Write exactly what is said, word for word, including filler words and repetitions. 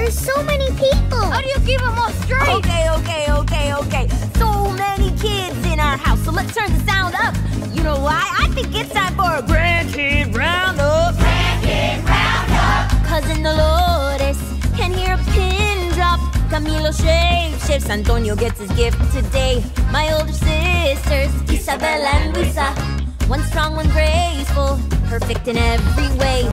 There's so many people. How do you keep them all straight? Okay, okay, okay, okay. So many kids in our house, so let's turn the sound up. You know why? I think it's time for a grandkid roundup. Grandkid roundup. Cousin Dolores can hear a pin drop. Camilo shape shifts. Antonio gets his gift today. My older sisters, Isabella and Luisa. One strong, one graceful, perfect in every way.